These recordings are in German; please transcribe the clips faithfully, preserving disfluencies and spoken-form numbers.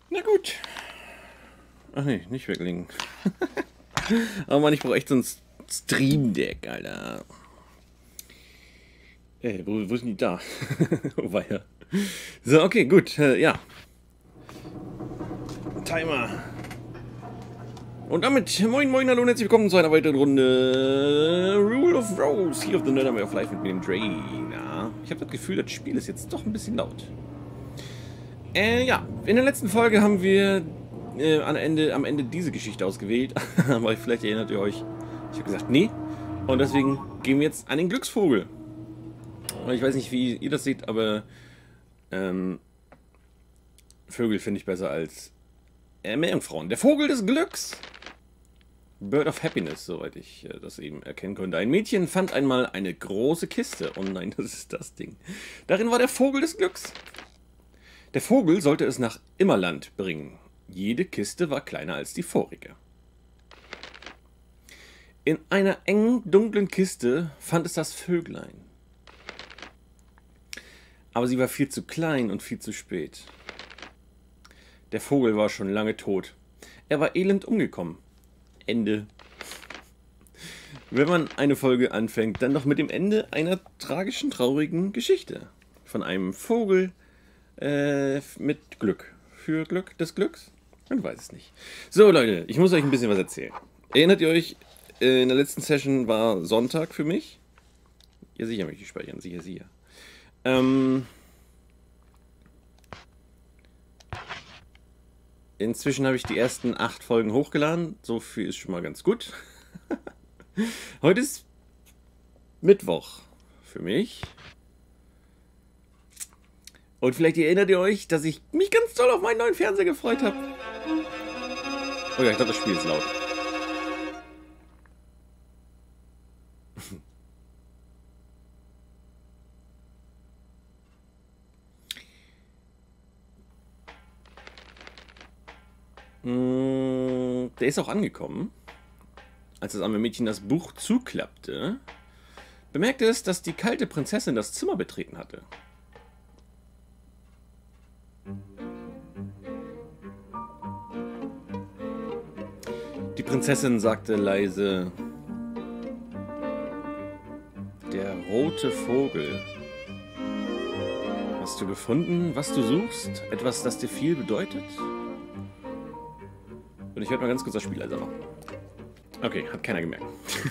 Na gut. Ach nee, nicht weglegen. Aber Mann, ich brauche echt so ein Stream Deck, Alter. Ey, wo, wo ist denn die da? Oh weia. So, okay, gut. Äh, ja. Timer. Und damit, moin moin, hallo und herzlich willkommen zu einer weiteren Runde Rule of Rose hier auf The Nerdway of Life mit dem Drainer. Ich habe das Gefühl, das Spiel ist jetzt doch ein bisschen laut. Äh, ja, in der letzten Folge haben wir äh, am, Ende, am Ende diese Geschichte ausgewählt. Aber vielleicht erinnert ihr euch, ich habe gesagt, nee. Und deswegen gehen wir jetzt an den Glücksvogel. Und ich weiß nicht, wie ihr das seht, aber ähm, Vögel finde ich besser als äh, Meerjungfrauen. Der Vogel des Glücks. Bird of Happiness, soweit ich äh, das eben erkennen konnte. Ein Mädchen fand einmal eine große Kiste. Oh nein, das ist das Ding. Darin war der Vogel des Glücks. Der Vogel sollte es nach Immerland bringen. Jede Kiste war kleiner als die vorige. In einer engen, dunklen Kiste fand es das Vöglein. Aber sie war viel zu klein und viel zu spät. Der Vogel war schon lange tot. Er war elend umgekommen. Ende. Wenn man eine Folge anfängt, dann doch mit dem Ende einer tragischen, traurigen Geschichte. Von einem Vogel äh, mit Glück. Für Glück des Glücks? Man weiß es nicht. So Leute, ich muss euch ein bisschen was erzählen. Erinnert ihr euch, äh, in der letzten Session war Sonntag für mich? Ja, sicher möchte ich speichern. Sicher, sicher. Ähm... Inzwischen habe ich die ersten acht Folgen hochgeladen. So viel ist schon mal ganz gut. Heute ist Mittwoch für mich. Und vielleicht erinnert ihr euch, dass ich mich ganz toll auf meinen neuen Fernseher gefreut habe. Oh ja, ich glaube, das Spiel ist laut. Der ist auch angekommen. Als das arme Mädchen das Buch zuklappte, bemerkte es, dass die kalte Prinzessin das Zimmer betreten hatte. Die Prinzessin sagte leise: Der rote Vogel. Hast du gefunden, was du suchst? Etwas, das dir viel bedeutet? Und ich werde mal ganz kurz das Spiel leiser machen. Okay, hat keiner gemerkt.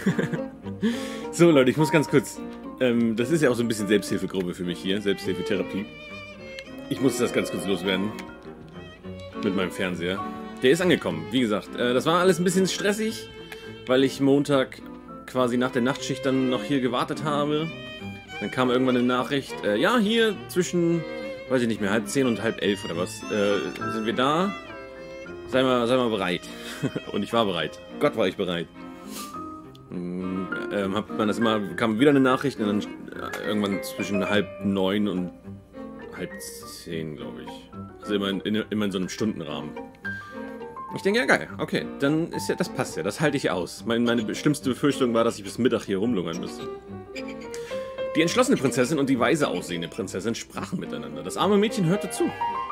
So Leute, ich muss ganz kurz... Ähm, das ist ja auch so ein bisschen Selbsthilfegruppe für mich hier. Selbsthilfetherapie. Ich muss das ganz kurz loswerden. Mit meinem Fernseher. Der ist angekommen, wie gesagt. Äh, das war alles ein bisschen stressig, weil ich Montag quasi nach der Nachtschicht dann noch hier gewartet habe. Dann kam irgendwann eine Nachricht. Äh, ja, hier zwischen, weiß ich nicht mehr, halb zehn und halb elf oder was, äh, sind wir da. Sei mal, sei mal bereit. Und ich war bereit. Gott, war ich bereit. Ähm, hat man das immer, kam wieder eine Nachricht und dann äh, irgendwann zwischen halb neun und halb zehn, glaube ich. Also immer in, immer in so einem Stundenrahmen. Ich denke, ja geil, okay, dann ist ja, das passt ja, das halte ich aus. Meine, meine schlimmste Befürchtung war, dass ich bis Mittag hier rumlungern müsste. Die entschlossene Prinzessin und die weise aussehende Prinzessin sprachen miteinander. Das arme Mädchen hörte zu.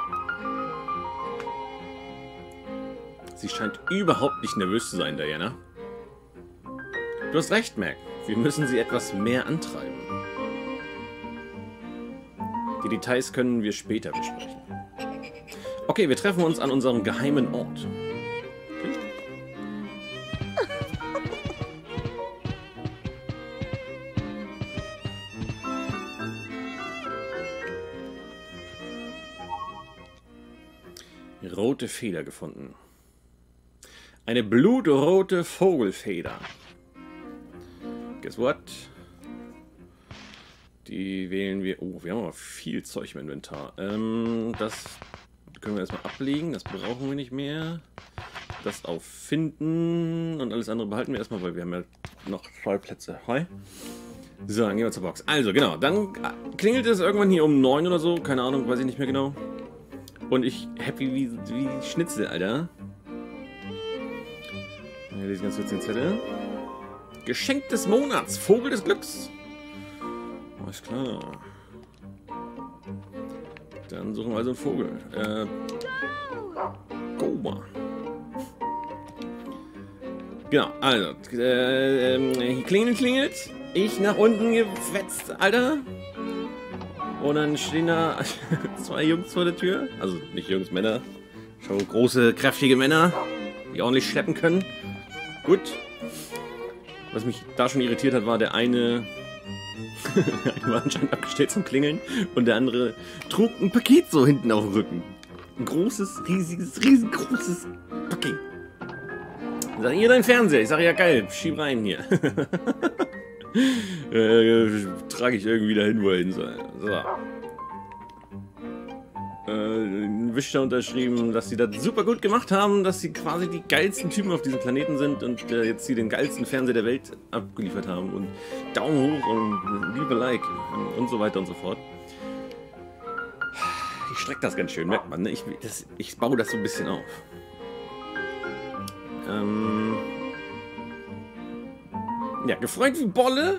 Sie scheint überhaupt nicht nervös zu sein, Diana. Du hast recht, Mac. Wir müssen sie etwas mehr antreiben. Die Details können wir später besprechen. Okay, wir treffen uns an unserem geheimen Ort. Okay. Rote Feder gefunden. Eine blutrote Vogelfeder. Guess what? Die wählen wir... Oh, wir haben aber viel Zeug im Inventar. Ähm, das können wir erstmal ablegen. Das brauchen wir nicht mehr. Das auf Finden. Und alles andere behalten wir erstmal, weil wir haben ja noch zwei Plätze. Hi. So, dann gehen wir zur Box. Also, genau. Dann klingelt es irgendwann hier um neun oder so. Keine Ahnung, weiß ich nicht mehr genau. Und ich happy wie, wie Schnitzel, Alter. Hier lese ich ganz kurz den Zettel. Geschenk des Monats, Vogel des Glücks. Alles klar. Dann suchen wir also einen Vogel. Äh, Go. Genau, also, äh, äh, klingelt, klingelt. Ich nach unten gefetzt, Alter. Und dann stehen da zwei Jungs vor der Tür. Also nicht Jungs, Männer. Schon große, kräftige Männer, die ordentlich schleppen können. Gut. Was mich da schon irritiert hat, war der eine... der war anscheinend abgestellt zum Klingeln. Und der andere trug ein Paket so hinten auf dem Rücken. Ein großes, riesiges, riesengroßes Paket. Sag hier dein Fernseher. Ich sag ja geil, schieb rein hier. äh, trage ich irgendwie dahin, wo er hin soll. So. Äh, Wischter unterschrieben, dass sie das super gut gemacht haben, dass sie quasi die geilsten Typen auf diesem Planeten sind und äh, jetzt sie den geilsten Fernseher der Welt abgeliefert haben. Und Daumen hoch und liebe Like und so weiter und so fort. Ich strecke das ganz schön, merkt man, ne? Ich, das, ich baue das so ein bisschen auf. Ähm ja, gefreut wie Bolle.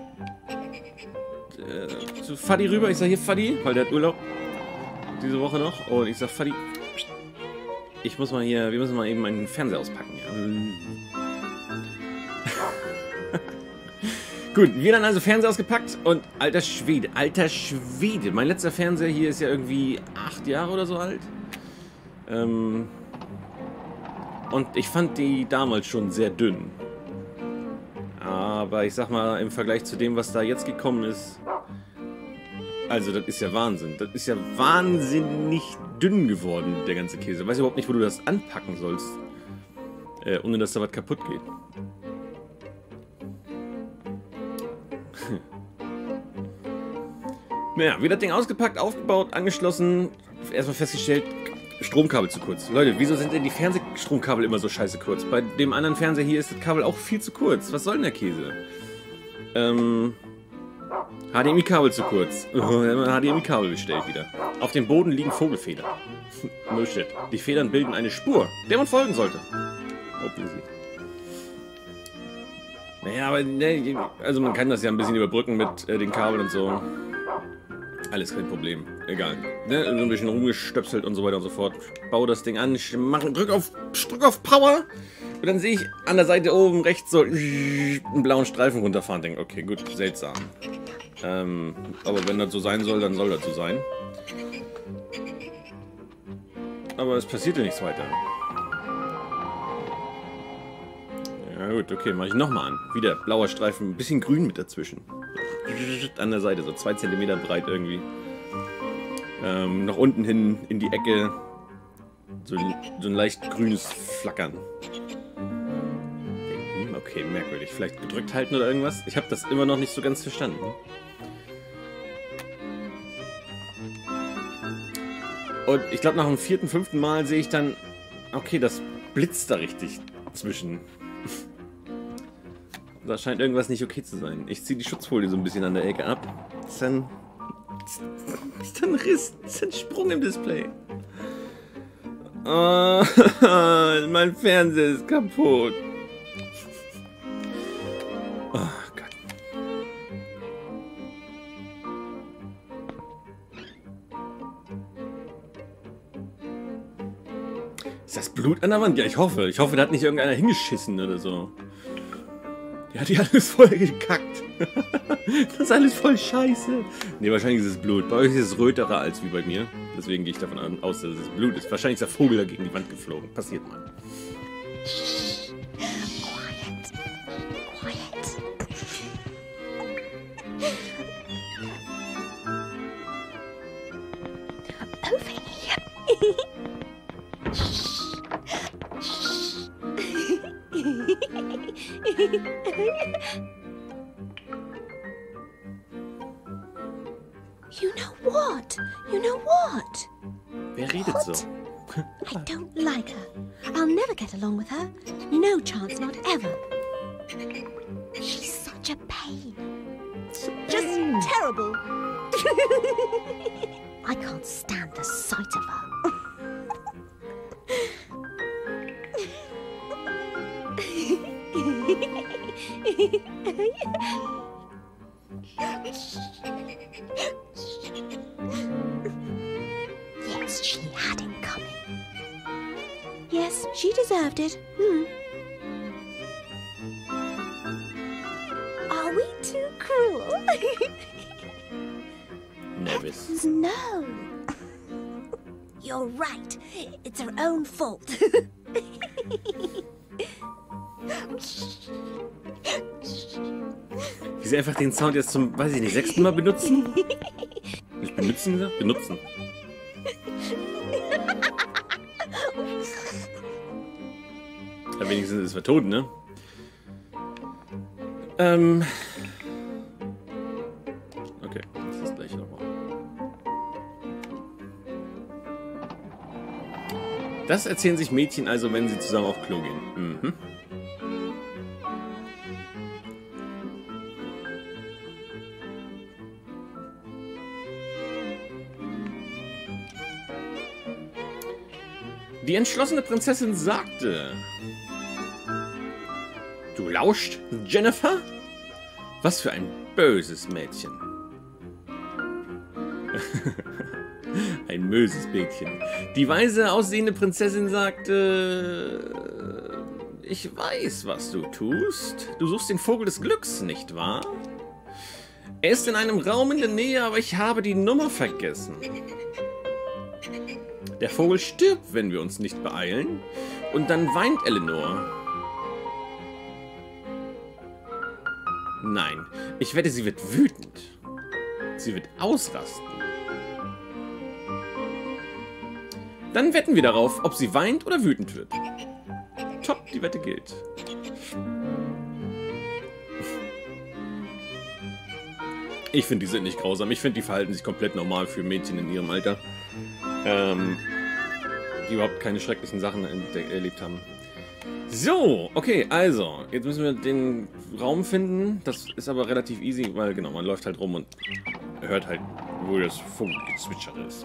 Äh, zu Fadi rüber. Ich sag hier Fadi, weil der hat Urlaub diese Woche noch. Und ich sag Fadi, ich muss mal hier, wir müssen mal eben meinen Fernseher auspacken. Ja. Gut, wir dann also Fernseher ausgepackt und alter Schwede, alter Schwede. Mein letzter Fernseher hier ist ja irgendwie acht Jahre oder so alt. Ähm Und ich fand die damals schon sehr dünn. Aber ich sag mal, im Vergleich zu dem, was da jetzt gekommen ist... Also, das ist ja Wahnsinn. Das ist ja wahnsinnig dünn geworden, der ganze Käse. Ich weiß überhaupt nicht, wo du das anpacken sollst. Äh, ohne dass da was kaputt geht. Naja, wieder das Ding ausgepackt, aufgebaut, angeschlossen. Erstmal festgestellt... Stromkabel zu kurz. Leute, wieso sind denn die Fernsehstromkabel immer so scheiße kurz? Bei dem anderen Fernseher hier ist das Kabel auch viel zu kurz. Was soll denn der Käse? Ähm... H D M I-Kabel zu kurz. H D M I-Kabel bestellt wieder. Auf dem Boden liegen Vogelfedern. No shit. Die Federn bilden eine Spur, der man folgen sollte. Obviously. Naja, aber ne, also man kann das ja ein bisschen überbrücken mit äh, den Kabeln und so. Alles kein Problem. Egal. Ne? So ein bisschen rumgestöpselt und so weiter und so fort. Baue das Ding an, mach, drück, auf, drück auf Power und dann sehe ich an der Seite oben rechts so einen blauen Streifen runterfahren. Denke, okay, gut, seltsam. Ähm, aber wenn das so sein soll, dann soll das so sein. Aber es passiert ja nichts weiter. Ja gut, okay, mache ich nochmal an. Wieder blauer Streifen, ein bisschen grün mit dazwischen. An der Seite, so zwei Zentimeter breit irgendwie. Ähm, nach unten hin in die Ecke so, so ein leicht grünes Flackern. Okay, merkwürdig. Vielleicht gedrückt halten oder irgendwas? Ich habe das immer noch nicht so ganz verstanden. Und ich glaube, nach dem vierten, fünften Mal sehe ich dann, okay, das blitzt da richtig zwischen. Da scheint irgendwas nicht okay zu sein. Ich ziehe die Schutzfolie so ein bisschen an der Ecke ab. Das ist ein, das ist ein Riss, das ist ein Sprung im Display. Oh, mein Fernseher ist kaputt. Oh Gott. Ist das Blut an der Wand? Ja, ich hoffe. Ich hoffe, da hat nicht irgendeiner hingeschissen oder so. Der hat hier alles voll gekackt. Das ist alles voll scheiße. Ne, wahrscheinlich ist es Blut. Bei euch ist es röterer als wie bei mir. Deswegen gehe ich davon aus, dass es Blut ist. Wahrscheinlich ist der Vogel da gegen die Wand geflogen. Passiert mal. Quiet. Quiet. Over here. You know what? You know what? Wer redet What? so? I don't like her. I'll never get along with her. No chance, not ever. She's such a pain. Just terrible. I can't stand the sight of her. Yes, she had it coming. Yes, she deserved it. Hmm. Are we too cruel? Nervous. No. You're right. It's her own fault. Wie sie einfach den Sound jetzt zum, weiß ich nicht, sechsten Mal benutzen? Nicht benutzen gesagt? Benutzen. Ja, wenigstens ist es vertonen, ne? Ähm. Okay, das ist das gleiche nochmal. Das erzählen sich Mädchen also, wenn sie zusammen auf Klo gehen. Mhm. Die entschlossene Prinzessin sagte: Du lauscht, Jennifer? Was für ein böses Mädchen. Ein böses Mädchen. Die weise aussehende Prinzessin sagte: Ich weiß, was du tust. Du suchst den Vogel des Glücks, nicht wahr? Er ist in einem Raum in der Nähe, aber ich habe die Nummer vergessen. Der Vogel stirbt, wenn wir uns nicht beeilen. Und dann weint Eleanor. Nein, ich wette, sie wird wütend. Sie wird ausrasten. Dann wetten wir darauf, ob sie weint oder wütend wird. Top, die Wette gilt. Ich finde, die sind nicht grausam. Ich finde, die verhalten sich komplett normal für Mädchen in ihrem Alter. Ähm, die überhaupt keine schrecklichen Sachen erlebt haben. So, okay, also, jetzt müssen wir den Raum finden. Das ist aber relativ easy, weil, genau, man läuft halt rum und hört halt, wo das Vogelgezwitscher ist.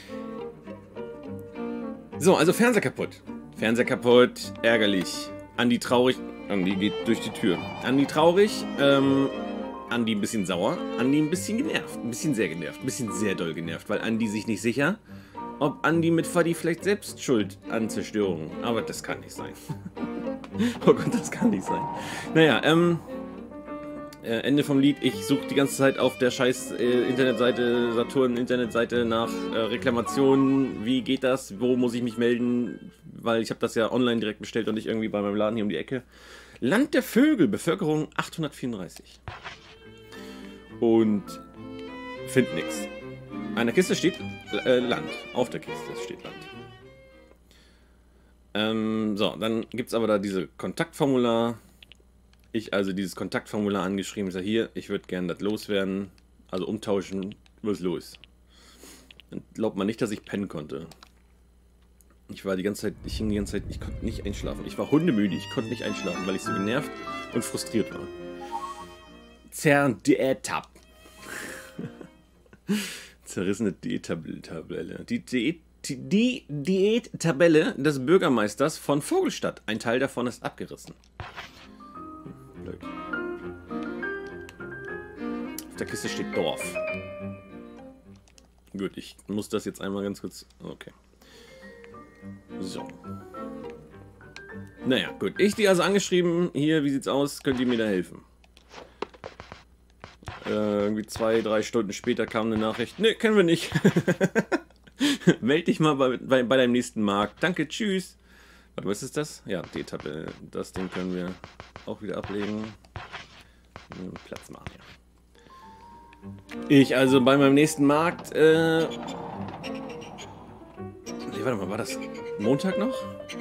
So, also Fernseher kaputt. Fernseher kaputt, ärgerlich. Andi traurig. Andi geht durch die Tür. Andi traurig, ähm, Andi ein bisschen sauer. Andi ein bisschen genervt. Ein bisschen sehr genervt. Ein bisschen sehr doll genervt, weil Andi sich nicht sicher, ob Andi mit Fadi vielleicht selbst schuld an Zerstörung. Aber das kann nicht sein. Oh Gott, das kann nicht sein. Naja, ähm, äh, Ende vom Lied. Ich suche die ganze Zeit auf der scheiß äh, Internetseite, Saturn-Internetseite nach äh, Reklamationen. Wie geht das? Wo muss ich mich melden? Weil ich habe das ja online direkt bestellt und nicht irgendwie bei meinem Laden hier um die Ecke. Land der Vögel, Bevölkerung achthundertvierunddreißig. Und find nix. An der Kiste steht äh, Land. Auf der Kiste steht Land. Ähm, so, dann gibt es aber da diese Kontaktformular. Ich also dieses Kontaktformular angeschrieben. Ich sage, hier, ich würde gerne das loswerden. Also umtauschen. Was ist los? Dann glaubt man nicht, dass ich pennen konnte. Ich war die ganze Zeit, ich hing die ganze Zeit, ich konnte nicht einschlafen. Ich war hundemüde, ich konnte nicht einschlafen, weil ich so genervt und frustriert war. Zerdiät-Tab. Zerrissene Diät-Tabelle. Die Diät, die Diät-Tabelle des Bürgermeisters von Vogelstadt. Ein Teil davon ist abgerissen. Hm, blöd. Auf der Kiste steht Dorf. Gut, ich muss das jetzt einmal ganz kurz... Okay. So. Naja, gut. Ich die also angeschrieben. Hier, wie sieht's aus? Könnt ihr mir da helfen? Äh, irgendwie zwei, drei Stunden später kam eine Nachricht. Ne, kennen wir nicht. Meld dich mal bei, bei, bei deinem nächsten Markt. Danke, tschüss. Warte, was ist das? Ja, die Etappe. Das Ding können wir auch wieder ablegen. Platz machen, ja. Ich also bei meinem nächsten Markt. Äh nee, warte mal, war das Montag noch?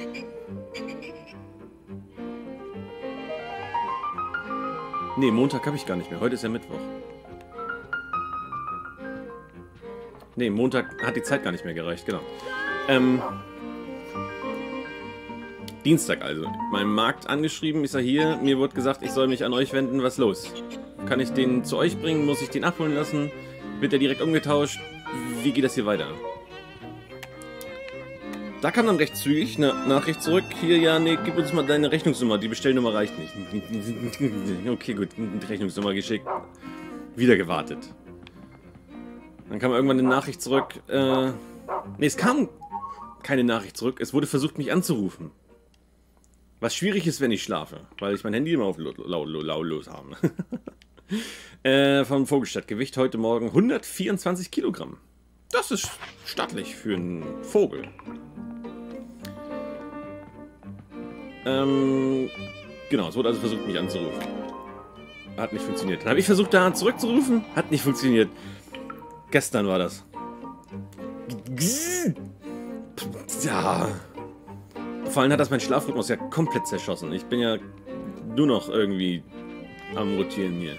Nee, Montag habe ich gar nicht mehr. Heute ist ja Mittwoch. Nee, Montag hat die Zeit gar nicht mehr gereicht, genau. Ähm, Dienstag also. Meinem Markt angeschrieben, ist er hier. Mir wurde gesagt, ich soll mich an euch wenden. Was ist los? Kann ich den zu euch bringen? Muss ich den abholen lassen? Wird der direkt umgetauscht? Wie geht das hier weiter? Da kam dann recht zügig eine Nachricht zurück. Hier, ja, nee, gib uns mal deine Rechnungsnummer. Die Bestellnummer reicht nicht. Okay, gut, die Rechnungsnummer geschickt. Wieder gewartet. Dann kam irgendwann eine Nachricht zurück. Äh, nee, es kam keine Nachricht zurück. Es wurde versucht, mich anzurufen. Was schwierig ist, wenn ich schlafe, weil ich mein Handy immer auf lautlos habe. äh, vom Vogelstadt. Gewicht heute Morgen hundertvierundzwanzig Kilogramm. Das ist stattlich für einen Vogel. Ähm, genau, es wurde also versucht, mich anzurufen. Hat nicht funktioniert. Dann habe ich versucht, da zurückzurufen. Hat nicht funktioniert. Gestern war das. Ja. Vor allem hat das mein Schlafrhythmus ja komplett zerschossen. Ich bin ja nur noch irgendwie am Rotieren hier.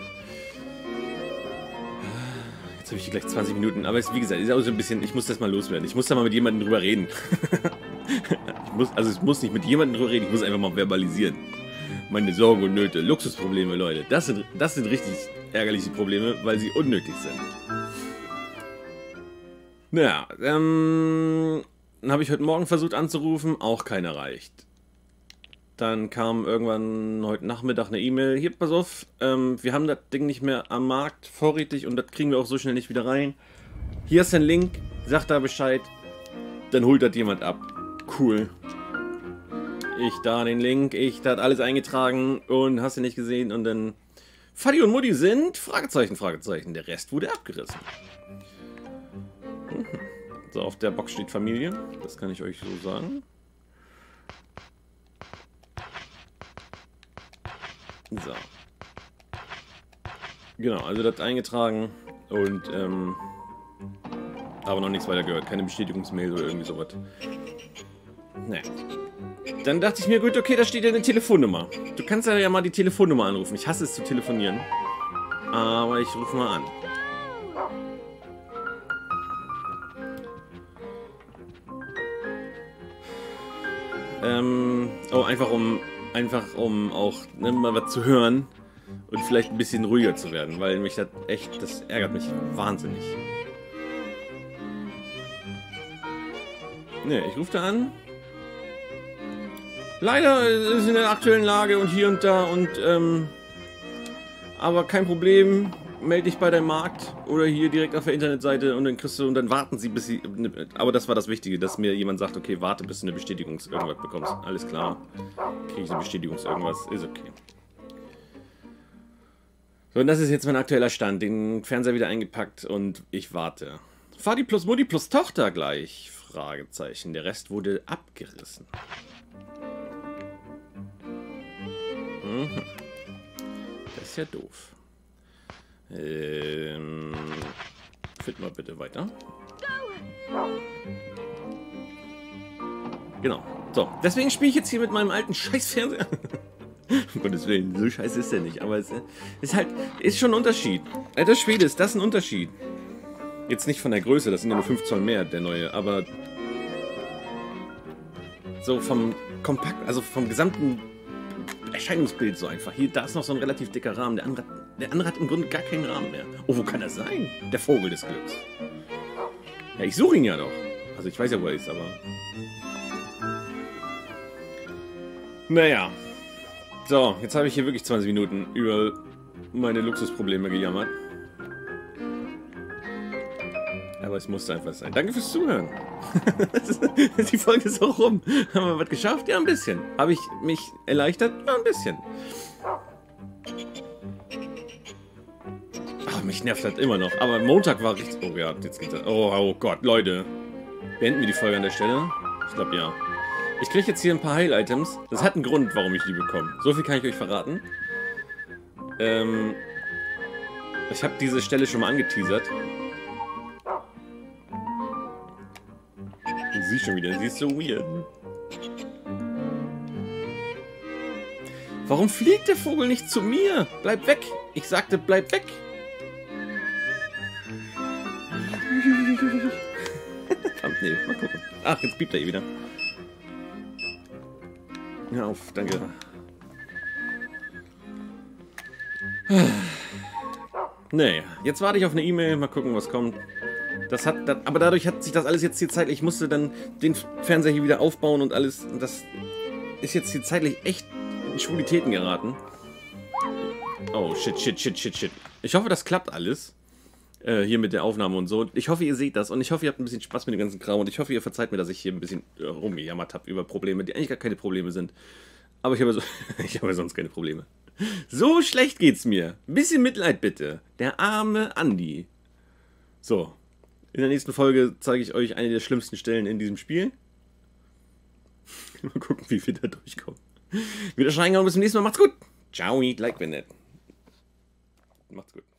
Jetzt habe ich hier gleich zwanzig Minuten. Aber es, wie gesagt, ist auch so ein bisschen, ich muss das mal loswerden. Ich muss da mal mit jemandem drüber reden. ich muss, also ich muss nicht mit jemandem drüber reden, ich muss einfach mal verbalisieren. Meine Sorgen und Nöte. Luxusprobleme, Leute. Das sind, das sind richtig ärgerliche Probleme, weil sie unnötig sind. Naja, ähm... Dann habe ich heute Morgen versucht anzurufen, auch keiner erreicht. Dann kam irgendwann heute Nachmittag eine E-Mail. Hier, pass auf, ähm, wir haben das Ding nicht mehr am Markt vorrätig und das kriegen wir auch so schnell nicht wieder rein. Hier ist ein Link, sagt da Bescheid, dann holt das jemand ab. Cool. Ich da den Link, ich da alles eingetragen und hast du nicht gesehen und dann Vati und Mutti sind, Fragezeichen, Fragezeichen. Der Rest wurde abgerissen. Mhm. So, auf der Box steht Familie. Das kann ich euch so sagen. So. Genau, also das eingetragen und ähm, aber noch nichts weiter gehört. Keine Bestätigungsmail oder irgendwie sowas. Naja. Dann dachte ich mir, gut, okay, da steht ja eine Telefonnummer. Du kannst ja mal die Telefonnummer anrufen. Ich hasse es zu telefonieren. Aber ich rufe mal an. Ähm, oh, einfach um, einfach um auch ne, mal was zu hören und vielleicht ein bisschen ruhiger zu werden, weil mich das echt, das ärgert mich wahnsinnig. Ne, ich rufe da an. Leider ist es in der aktuellen Lage und hier und da und, ähm, aber kein Problem. Melde dich bei deinem Markt oder hier direkt auf der Internetseite und dann kriegst du und dann warten sie bis sie. Aber das war das Wichtige, dass mir jemand sagt, okay, warte bis du eine Bestätigung irgendwas bekommst. Alles klar. Kriege ich eine Bestätigung irgendwas, ist okay. So, und das ist jetzt mein aktueller Stand. Den Fernseher wieder eingepackt und ich warte. Vati plus Mutti plus Tochter gleich? Fragezeichen. Der Rest wurde abgerissen. Mhm. Das ist ja doof. Ähm, fit mal bitte weiter. Genau. So, deswegen spiele ich jetzt hier mit meinem alten Scheißfernseher. Um Gottes Willen, so scheiße ist der nicht. Aber es ist halt, ist schon ein Unterschied. Alter Schwede, ist das ein Unterschied. Jetzt nicht von der Größe, das sind ja nur fünf Zoll mehr, der neue, aber so vom Kompakt, also vom gesamten Erscheinungsbild so einfach. Hier, da ist noch so ein relativ dicker Rahmen. Der andere, der andere hat im Grunde gar keinen Rahmen mehr. Oh, wo kann das sein? Der Vogel des Glücks. Ja, ich suche ihn ja doch. Also ich weiß ja, wo er ist, aber... Naja. So, jetzt habe ich hier wirklich zwanzig Minuten über meine Luxusprobleme gejammert. Aber es musste einfach sein. Danke fürs Zuhören. Die Folge ist auch rum. Haben wir was geschafft? Ja, ein bisschen. Habe ich mich erleichtert? Ja, ein bisschen. Ach, mich nervt das immer noch. Aber Montag war richtig... Oh ja, jetzt geht's... Oh, oh Gott, Leute. Beenden wir die Folge an der Stelle? Ich glaube, ja. Ich kriege jetzt hier ein paar Heil-Items. Das hat einen Grund, warum ich die bekomme. So viel kann ich euch verraten. Ähm... Ich habe diese Stelle schon mal angeteasert. Sie schon wieder, sie ist so weird. Warum fliegt der Vogel nicht zu mir? Bleib weg! Ich sagte, bleib weg! Verdammt, nee, mal gucken. Ach, jetzt piept er eh wieder. Hör auf, danke. Nee, jetzt warte ich auf eine E-Mail, mal gucken, was kommt. Das hat, das, aber dadurch hat sich das alles jetzt hier zeitlich, ich musste dann den Fernseher hier wieder aufbauen und alles, das ist jetzt hier zeitlich echt in Schwulitäten geraten. Oh, shit, shit, shit, shit, shit. Ich hoffe, das klappt alles. Äh, hier mit der Aufnahme und so. Ich hoffe, ihr seht das und ich hoffe, ihr habt ein bisschen Spaß mit dem ganzen Kram und ich hoffe, ihr verzeiht mir, dass ich hier ein bisschen äh, rumgejammert habe über Probleme, die eigentlich gar keine Probleme sind. Aber ich habe, so ich habe sonst keine Probleme. So schlecht geht's mir. Ein bisschen Mitleid bitte. Der arme Andi. So. In der nächsten Folge zeige ich euch eine der schlimmsten Stellen in diesem Spiel. Mal gucken, wie wir da durchkommen. Wieder reingehauen, bis zum nächsten Mal. Macht's gut. Ciao, like, wenn nicht. Macht's gut.